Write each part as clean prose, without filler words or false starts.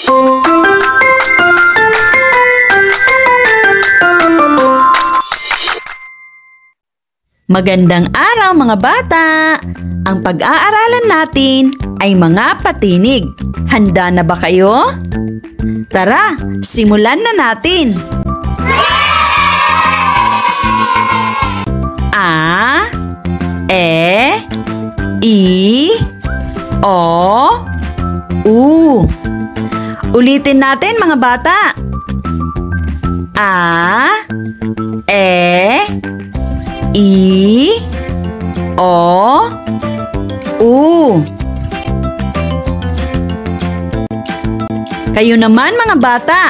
Magandang araw mga bata! Ang pag-aaralan natin ay mga patinig. Handa na ba kayo? Tara, simulan na natin! A, E, I, O, U. Ulitin natin mga bata. A, E, I, O, U. Kayo naman mga bata.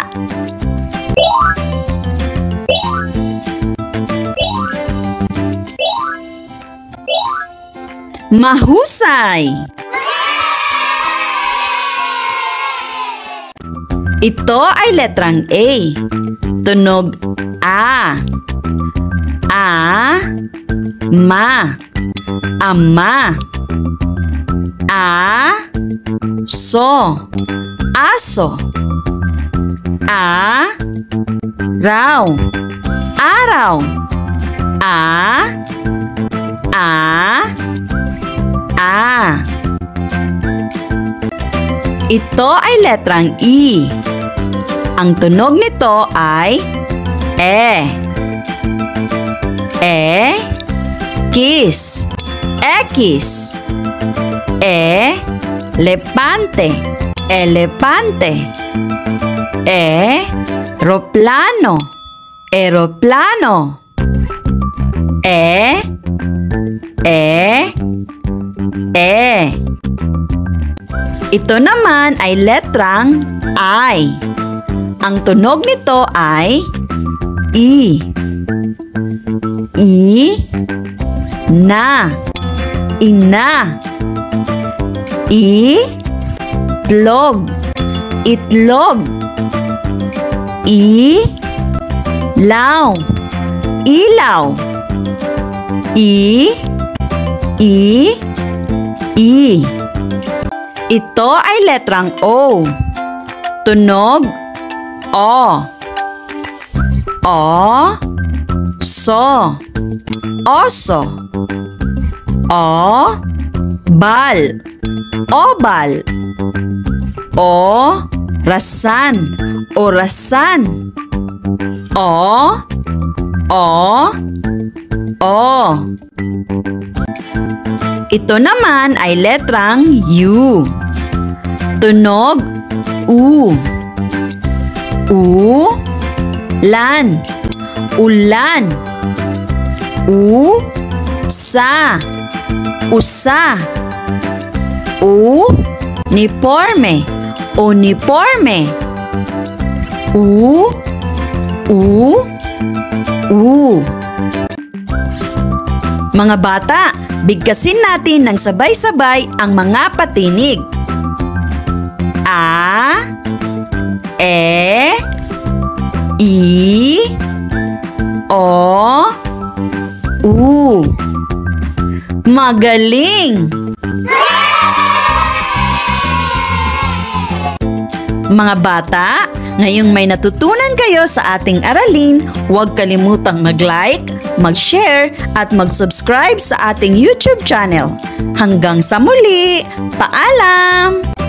Mahusay! Ito ay letrang A. Tunog A. A, ma, ama. A, so, aso. A, raw, araw. A, Ito ay letrang I. Ang tunog nito ay E. E, kiss, ekis. E, lepante, elepante. E, roplano, eroplano. E. Ito naman ay letrang I. Ang tunog nito ay I. I, na, ina. I, tlog, itlog. I, law, ilaw. I. Ito ay letrang O. Tunog O. O, so, oso. O, bal, obal. O, rasan, orasan. O. Ito naman ay letrang U. Tunog U. U, lan, ulan. U, sa, usa. U, uniforme, uniforme. U. Mga bata, bigkasin natin ng sabay-sabay ang mga patinig. A, E, I, O, U. Magaling! Mga bata, ngayong may natutunan kayo sa ating aralin, huwag kalimutang mag-like, mag-share at mag-subscribe sa ating YouTube channel. Hanggang sa muli, paalam!